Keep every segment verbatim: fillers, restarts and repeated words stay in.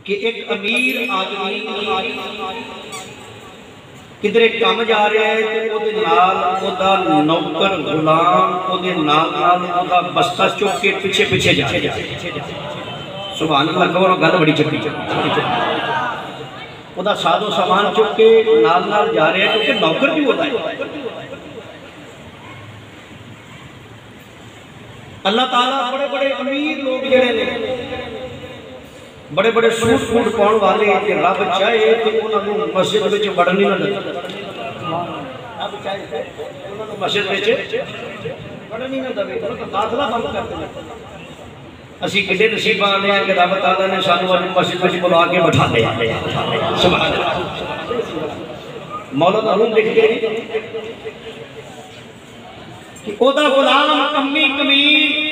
कि एक अमीर आदमी किधरे काम जा रहा है तो ओदे नाल ओदा नौकर गुलाम ओदे नाल नाल ओदा बस्ता चुक के पीछे पीछे जा रहा है। सुभान अल्लाह कहो गल बड़ी चक्की ओदा साजो सामान चुक के नाल नाल जा रहा है क्योंकि नौकर भी होता है। अल्लाह ताला बड़े बड़े अमीर लोग जड़े ने बड़े बड़े सूट फूट पाने वाले रब चाहे तो उन्होंने मस्जिद में वड़न नहीं देता। रब चाहे उन्होंने मस्जिद में वड़न नहीं देता, दाखला बंद कर देना। असी कितने नसीबा वाले हैं कि रब ताला ने सानू अज मस्जिद में बुला के बैठा दिया। सुभान अल्लाह। मौलाना रूम लिख के कि ओदा गुलाम कमी कमीर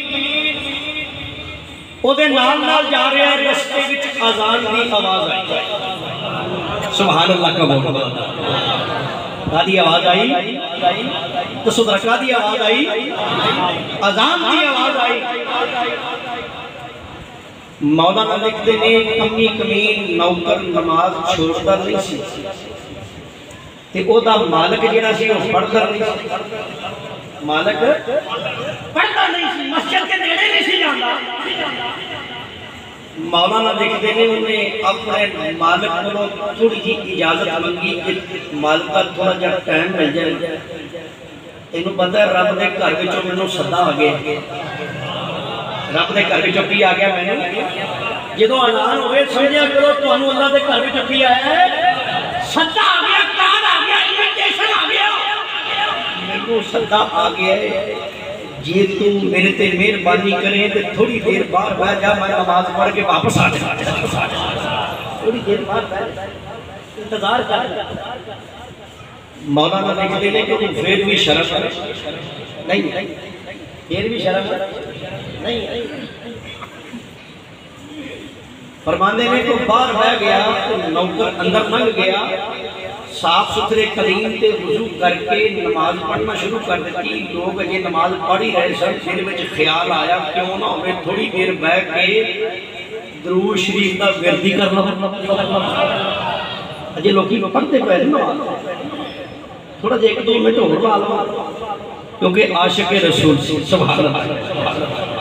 ओदे नाल नाल जा रहा है, रस्ते विच अजान की आवाज आई। सुभान अल्लाह का बोल कादी आवाज आई तो सुधर कादी आवाज आई, अजान की आवाज आई। मौलाना लिखते ने कमी कमीन नौकर नमाज छोड़ता नहीं सी ते ओदा मालिक जिहड़ा सी ओह पढ़दा नहीं सी। मालिक पढ़दा नहीं सी, मस्जिद के नेड़े नहीं सी जांदा। मौलाना लिखते ने उन्हें अपने मालिक को थोड़ी जी इजाजत मंगी कि मालिक का थोड़ा जहा टाइम मिल जाए। तेन पता है रब के घर विचों मैनूं सदा आ गया, रब के घर विचों की आ गया मैनूं जो ऐलान होवे समझिया करो तुहानूं अल्लाह के घर विचों की आया है, सदा आ गया, कार्ड आ गया, इनविटेशन आ गया, मैनूं सदा आ गया है। जे तू मेरे ते मेहरबानी करे तो थोड़ी देर बाहर बह जा, मैं नमाज पढ़ के वापस आ जा। थोड़ी देर बाहर बैठ इंतजार कर। मौलाना लिखते हैं कि फिर भी शर्म नहीं, फिर भी शर्म नहीं। फरमाने में तो बाहर बह गया तो नौकर अंदर लंघ गया, साफ सुथरे कलीम ते वुजू करके नमाज पढ़ना शुरू कर दी। लोग अजे नमाज पढ़ ही रहे सन, दिल में ख्याल आया क्यों ना हो थोड़ी देर बह के दरूद शरीफ का विरदी कर लो। अजे लोग पढ़ते पे थोड़ा जा एक दो मिनट होर ला लो क्योंकि आशिक रसूल सुभान अल्लाह।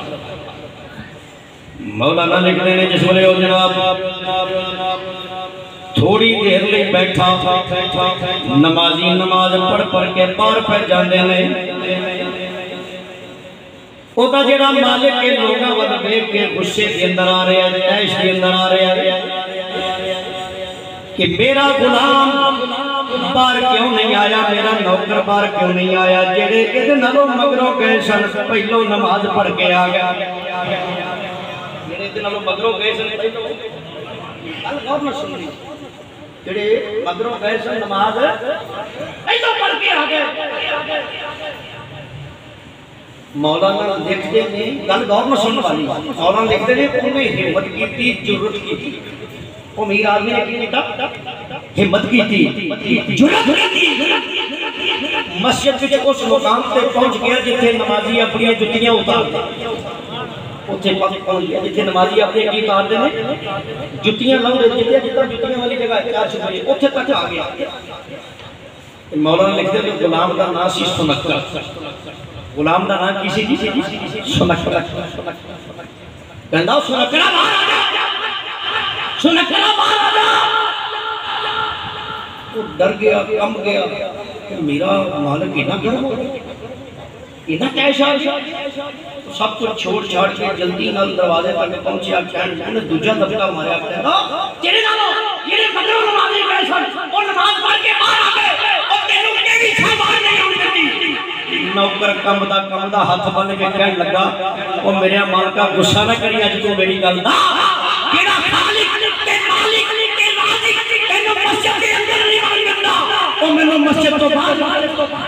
मौलाना लिखते हैं जिस वेले जनाब थोड़ी देर लिए बैठा नमाजी नमाज पढ़ पढ़ के बाहर पै जाते हैं। ओदा जेड़ा मालिक के लोगों वाल देख के गुस्से के अंदर आ रहा है, ऐश के अंदर आ रहा है कि मेरा गुलाम बाहर क्यों नहीं आया, मेरा नौकर बाहर क्यों नहीं आया। जेड़े इहदे नालों मगरों गए सन पहलों नमाज पढ़ के आ गया, जेड़े इहदे नालों मगरों गए सन पहलों गल गौर नाल सुननी, जेड़े मगरों गए सन नमाज पहलों पढ़ के आ गए। मौलाना लिखते ने गल गौर नाल सुनने वाली, मौलाना लिखते ने उन्हें हिम्मत की, जुर्रत की। वो अमीर आदमी ने की कीता, हिम्मत की थी, जुर्रत की। मस्जिद के उस मुकाम पे पहुंच गया जिथे नमाजी अपनी जुतियां उतारते, उत्थे पहुंच गया जिथे नमाजी अपने की उतारते ने जुतियां लाउंदे, जिथे जितना जुतियां वाली जगह चार छुपे उत्थे तक आ गया। मौलाना लिखते हैं गुलाम का नाम सी सुनक्कर, गुलाम का नाम किसी की सुनक्कर, कहंदा सुनक्करा बाहर आ जा, सुनक्करा बाहर आ जा। वो डर गया, कम गया कि मेरा मालिक इतना गर्म हो गया, इतना कैसा। सब कुछ छोड़ छाड़ के जल्दी नाल दरवाजे तक पहुंचा, कहने दूजा दबका मारा, कहंदा तेरे नालों जेड़े मगरों नमाज़ी गए सन वो नमाज पढ़ के बाहर आ गए और तेनू केड़ी छा बाहर नहीं आउण दित्ती। नौकर कंबदा कंबदा हाथ बन के कहन लगा, ओ मेरे मालिका गुस्सा ना करी, अज तू मेरी गल दा जेड़ा खालिक ते मालिक ते राज़िक तेनू मस्जिद के अंदर नहीं आउण दिंदा, ओ मैनू मस्जिद तो बाहर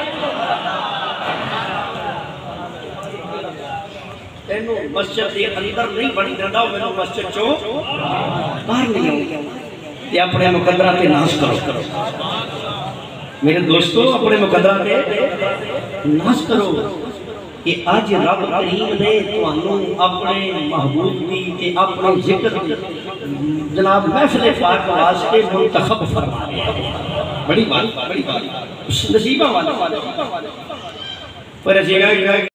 तेनू मस्जिद के अंदर नहीं बन दिंदा, मैनू मस्जिद चो बाहर नहीं आउण। ते अपने मुकद्दरा ते नाश करो मेरे दोस्तों, अपने मुकद्दरा ते नाश करो। कि अज रब करीम ने तुहानू अपने महबूब की ते अपने जिक्र की जनाब महफिल पाक वास्ते मुंतखब फरमा दिया। बड़ी बात, बड़ी बात, नसीबा वाला पर